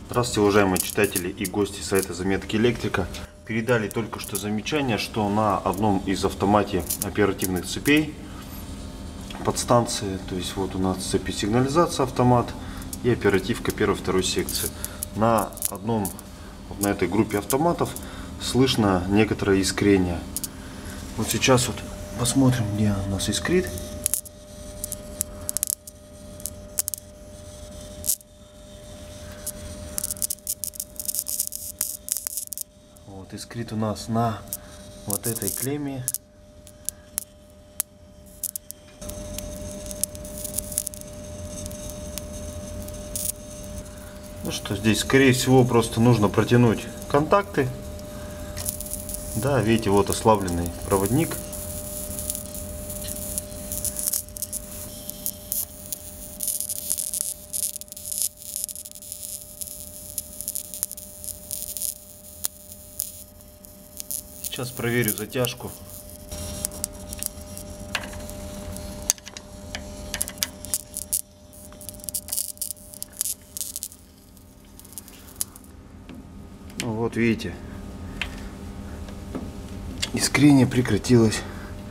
Здравствуйте, уважаемые читатели и гости сайта Заметки Электрика. Передали только что замечание, что на одном из автомате оперативных цепей подстанции, то есть вот у нас цепи сигнализация автомат и оперативка 1-2 секции. На этой группе автоматов слышно некоторое искрение. Вот сейчас вот посмотрим, где у нас искрит. Вот искрит у нас на вот этой клемме. Ну что, здесь скорее всего просто нужно протянуть контакты. Да, видите, вот ослабленный проводник. Сейчас проверю затяжку. Ну вот видите, искрение прекратилось.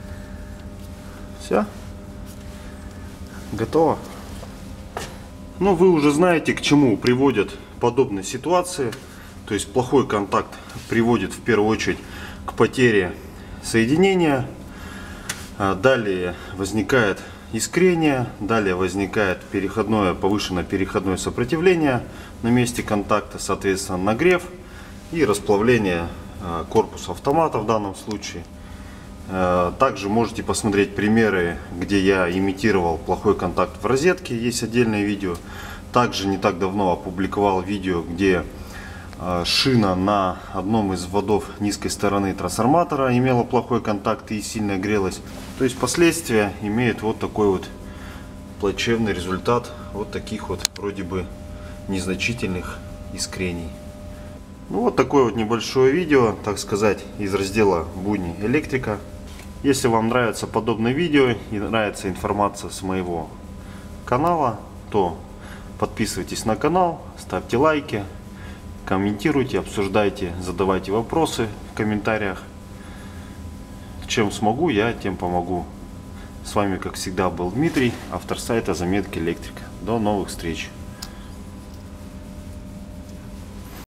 Все, готово. Ну, вы уже знаете, к чему приводят подобные ситуации. То есть плохой контакт приводит в первую очередь к потере соединения. Далее возникает искрение, далее возникает повышенное переходное сопротивление на месте контакта, соответственно нагрев и расплавление корпуса автомата в данном случае. Также можете посмотреть примеры, где я имитировал плохой контакт в розетке, есть отдельное видео. Также не так давно опубликовал видео, где шина на одном из вводов низкой стороны трансформатора имела плохой контакт и сильно грелась. То есть последствия имеют вот такой вот плачевный результат вот таких вот вроде бы незначительных искрений. Ну, вот такое вот небольшое видео, так сказать, из раздела «Будни электрика». Если вам нравятся подобные видео и нравится информация с моего канала, то подписывайтесь на канал, ставьте лайки, комментируйте, обсуждайте, задавайте вопросы в комментариях. Чем смогу, я тем помогу. С вами, как всегда, был Дмитрий, автор сайта Заметки Электрика. До новых встреч!